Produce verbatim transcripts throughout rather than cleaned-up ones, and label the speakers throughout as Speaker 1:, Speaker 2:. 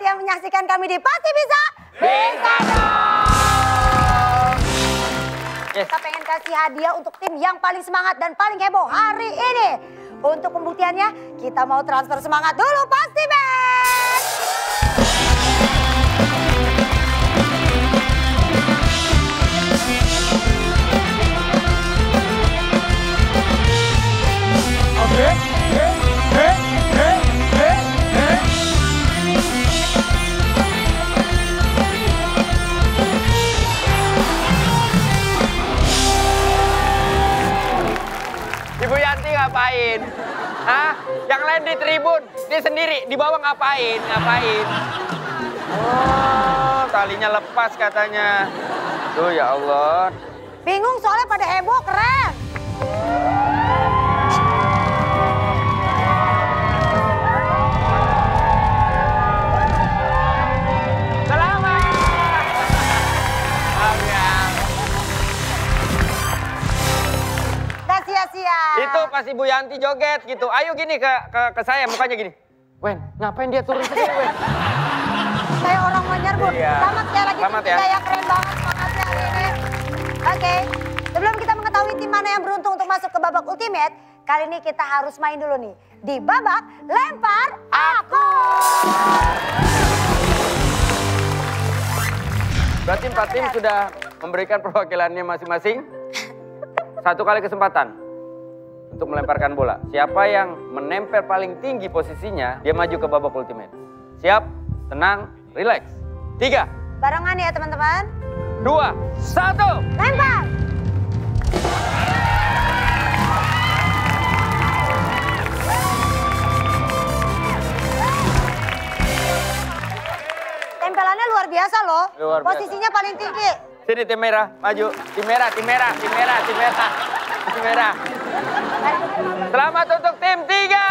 Speaker 1: yang menyaksikan kami di Pasti Bisa.
Speaker 2: Bisa dong!
Speaker 1: Yes. Kita pengen kasih hadiah untuk tim yang paling semangat dan paling heboh hari ini. Untuk pembuktiannya, kita mau transfer semangat dulu Pasti Bet.
Speaker 2: Oke, oke, oke, oke, oke, oke. Ibu Yanti ngapain? Hah? Yang lain di tribun, dia sendiri di bawah ngapain? Ngapain? Oh, talinya lepas katanya. Tuh ya Allah.
Speaker 1: Bingung soalnya pada heboh, keren.
Speaker 2: Itu pas Ibu Yanti joget gitu. Ayo gini ke ke, ke saya mukanya gini. Wen, ngapain dia turun sini, Wen?
Speaker 1: Kayak orang mau nyerbu.
Speaker 2: Iya.
Speaker 1: Selamat sekali lagi
Speaker 2: Selamat
Speaker 1: tim
Speaker 2: ya.
Speaker 1: kita ya, keren banget semangatnya hari ini. Oke, sebelum kita mengetahui tim mana yang beruntung untuk masuk ke babak ultimate, kali ini kita harus main dulu nih di babak lempar aku.
Speaker 2: Berarti empat tim sudah memberikan perwakilannya masing-masing. Satu kali kesempatan untuk melemparkan bola. Siapa yang menempel paling tinggi posisinya, dia maju ke babak ultimate. Siap, tenang, relax. Tiga.
Speaker 1: Barengan ya teman-teman.
Speaker 2: Dua, satu.
Speaker 1: Lempar. Tempelannya luar biasa loh.
Speaker 2: Luar biasa.
Speaker 1: Posisinya paling tinggi.
Speaker 2: Sini tim merah, maju. Tim merah, tim merah, tim merah, tim merah. Tim merah. Selamat untuk tim tiga.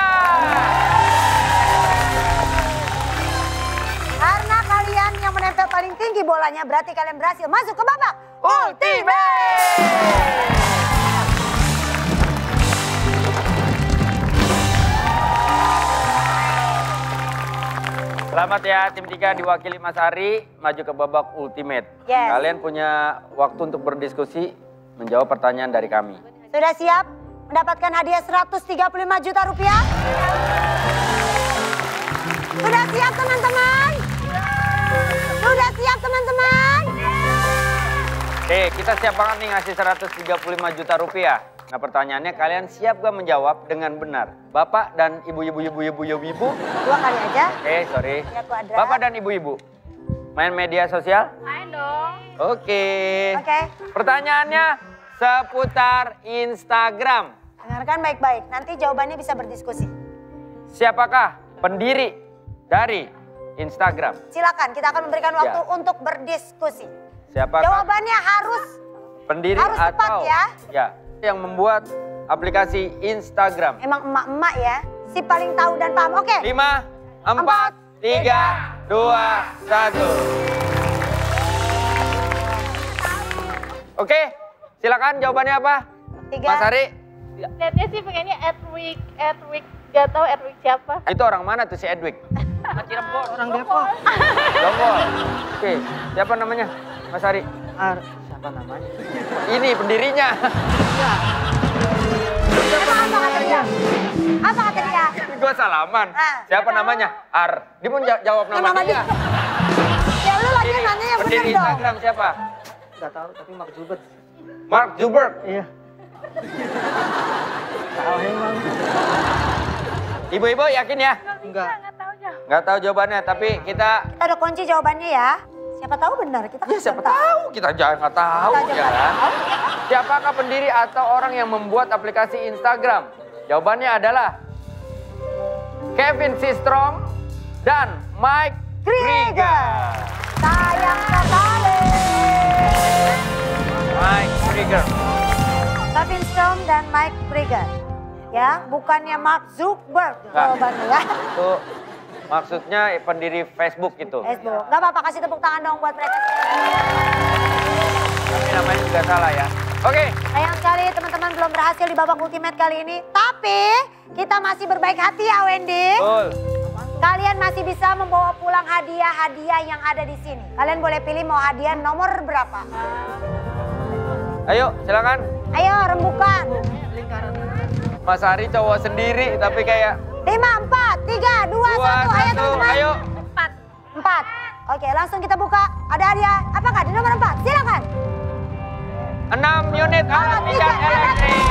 Speaker 1: Karena kalian yang menempel paling tinggi bolanya, berarti kalian berhasil masuk ke babak ultimate.
Speaker 2: Selamat ya, tim tiga diwakili Mas Ari, maju ke babak ultimate.
Speaker 1: Yes.
Speaker 2: Kalian punya waktu untuk berdiskusi, menjawab pertanyaan dari kami.
Speaker 1: Sudah siap mendapatkan hadiah seratus tiga puluh lima juta rupiah? Sudah siap teman-teman? Sudah siap teman-teman?
Speaker 2: Oke, kita siap banget nih ngasih seratus tiga puluh lima juta rupiah. Nah pertanyaannya, kalian siap gak menjawab dengan benar? Bapak dan ibu-ibu, ibu-ibu, ibu-ibu.
Speaker 1: Dua kali aja.
Speaker 2: Oke, sorry.
Speaker 1: Ya, kuadrat.
Speaker 2: Bapak dan ibu-ibu, main media sosial?
Speaker 3: Main dong.
Speaker 2: Oke.
Speaker 1: Oke.
Speaker 2: Pertanyaannya seputar Instagram.
Speaker 1: Dengarkan baik-baik, nanti jawabannya bisa berdiskusi.
Speaker 2: Siapakah pendiri dari Instagram?
Speaker 1: Silakan, kita akan memberikan waktu
Speaker 2: Ya.
Speaker 1: untuk berdiskusi.
Speaker 2: Siapakah
Speaker 1: Jawabannya harus
Speaker 2: pendiri
Speaker 1: harus tepat
Speaker 2: atau
Speaker 1: ya.
Speaker 2: ya yang membuat aplikasi Instagram?
Speaker 1: emang emak-emak ya, si paling tahu dan paham. Oke.
Speaker 2: Lima, empat, tiga, dua, satu. Oke, silakan jawabannya apa?
Speaker 1: Tiga.
Speaker 2: Mas Ari,
Speaker 3: Lihatnya sih pengennya Edwig, Edwig, gak tahu Edwig siapa.
Speaker 2: itu orang mana tuh si Edwig? Cirebon.
Speaker 4: Orang Depok.
Speaker 2: Jonggol. Oke, siapa namanya? Mas Ari.
Speaker 4: Ar, siapa namanya?
Speaker 2: Ini pendirinya.
Speaker 1: Emang apa kata dia? Apa kata dia?
Speaker 2: Gue salaman.
Speaker 1: Ah.
Speaker 2: Siapa namanya? Ar. Dia mau ja- jawab nama
Speaker 1: Nama
Speaker 2: dia.
Speaker 1: dia. Ya lu lagi
Speaker 2: Pendiri-
Speaker 1: nanya yang bener
Speaker 2: Pendiri
Speaker 1: dong.
Speaker 2: Instagram siapa?
Speaker 4: Gak tahu, tapi Mark Zuckerberg.
Speaker 2: Mark Zuckerberg.
Speaker 4: Iya. Tahu emang.
Speaker 2: Ibu-ibu yakin ya?
Speaker 4: Enggak.
Speaker 3: Nggak tahu ya.
Speaker 2: Nggak tahu jawabannya, tapi kita...
Speaker 1: Kita udah kunci jawabannya ya. Siapa tahu benar, kita
Speaker 2: Ya siapa tahu, kita jangan nggak tahu
Speaker 1: Kita aja
Speaker 2: ya
Speaker 1: nggak
Speaker 2: kan?
Speaker 1: tahu.
Speaker 2: Siapakah pendiri atau orang yang membuat aplikasi Instagram? Jawabannya adalah Kevin Systrom dan Mike Krieger.
Speaker 1: Sayang sekali.
Speaker 2: Mike Krieger.
Speaker 1: Kevin Strom dan Mike Krieger. Ya, bukannya Mark Zuckerberg jawabannya ya.
Speaker 2: Itu maksudnya pendiri Facebook itu.
Speaker 1: Facebook. Gak apa-apa, kasih tepuk tangan dong buat mereka.
Speaker 2: Tapi namanya juga salah ya. Oke.
Speaker 1: Sayang sekali teman-teman belum berhasil di babak ultimate kali ini. Tapi kita masih berbaik hati ya Wendy.
Speaker 2: Betul.
Speaker 1: Kalian masih bisa membawa pulang hadiah-hadiah yang ada di sini. Kalian boleh pilih mau hadiah nomor berapa.
Speaker 2: Ayo, silakan.
Speaker 1: Ayo, rembukan.
Speaker 2: Mas Ari cowok sendiri, tapi kayak...
Speaker 1: Lima, empat, tiga, dua,
Speaker 2: Dua,
Speaker 1: satu. Ayo
Speaker 2: satu,
Speaker 1: teman-teman.
Speaker 2: ayo.
Speaker 3: Empat.
Speaker 1: Empat. Oke, langsung kita buka. Ada hadiah. Apakah di nomor empat? Silakan.
Speaker 2: Enam unit alat
Speaker 1: Alat
Speaker 2: pijat
Speaker 1: pijat
Speaker 2: elektrik.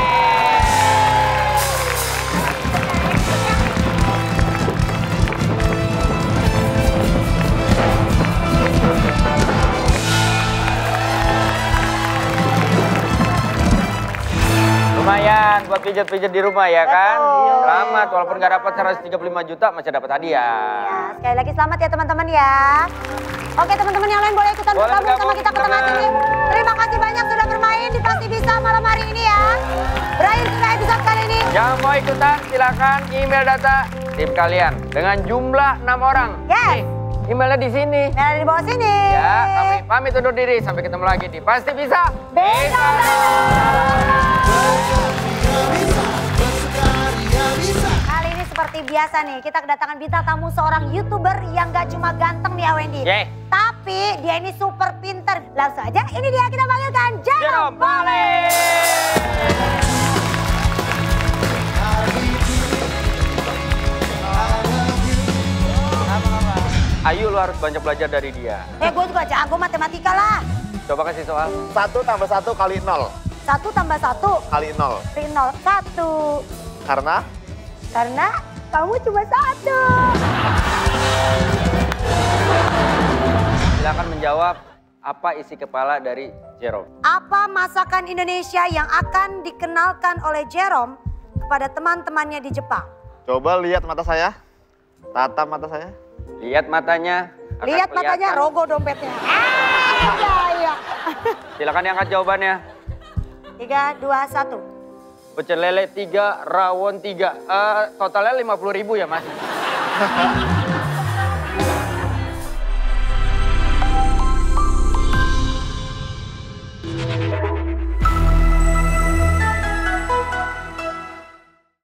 Speaker 2: Lumayan buat pijat-pijat di rumah ya kan?
Speaker 1: Betul.
Speaker 2: Selamat, walaupun nggak dapat seratus tiga puluh lima juta masih dapat hadiah.
Speaker 1: Ya, sekali lagi selamat ya teman-teman ya. Oke teman-teman yang lain boleh ikutan
Speaker 2: Boleh
Speaker 1: bergabung sama
Speaker 2: bergabung,
Speaker 1: kita ke tengah
Speaker 2: teman-teman.
Speaker 1: sini. Terima kasih banyak sudah bermain di Pasti Bisa malam hari ini ya. Berakhir sudah episode kali ini.
Speaker 2: Yang mau ikutan silakan email data tim kalian dengan jumlah enam orang.
Speaker 1: Yes.
Speaker 2: Nih, emailnya di sini.
Speaker 1: Nah, ada di bawah sini.
Speaker 2: Ya, kami pamit undur diri. Sampai ketemu lagi di Pasti Bisa.
Speaker 1: Bisa. Kali ini seperti biasa nih, kita kedatangan bintang tamu seorang YouTuber yang gak cuma ganteng nih Wendy.
Speaker 2: Yeay.
Speaker 1: Tapi dia ini super pinter. Langsung aja, ini dia kita panggilkan Jerome
Speaker 2: Jerome
Speaker 1: Bale.
Speaker 2: Ayu, lu harus banyak belajar dari dia.
Speaker 1: Eh, gue juga jago matematika lah.
Speaker 2: Coba kasih soal.
Speaker 5: Satu tambah satu kali nol.
Speaker 1: Satu tambah satu,
Speaker 5: Kali nol.
Speaker 1: dari nol. Satu.
Speaker 5: Karena
Speaker 1: Karena kamu cuma satu.
Speaker 2: Silakan menjawab apa isi kepala dari Jerome.
Speaker 1: Apa masakan Indonesia yang akan dikenalkan oleh Jerome kepada teman-temannya di Jepang?
Speaker 5: coba lihat mata saya. Tatap mata saya.
Speaker 2: Lihat matanya. akan
Speaker 1: Lihat matanya,
Speaker 2: kelihatan.
Speaker 1: rogo dompetnya. Ah, iya, iya.
Speaker 2: Silakan diangkat jawabannya.
Speaker 1: Tiga, dua, satu.
Speaker 2: Pecel lele tiga, rawon tiga. Eh, totalnya lima puluh ribu ya mas?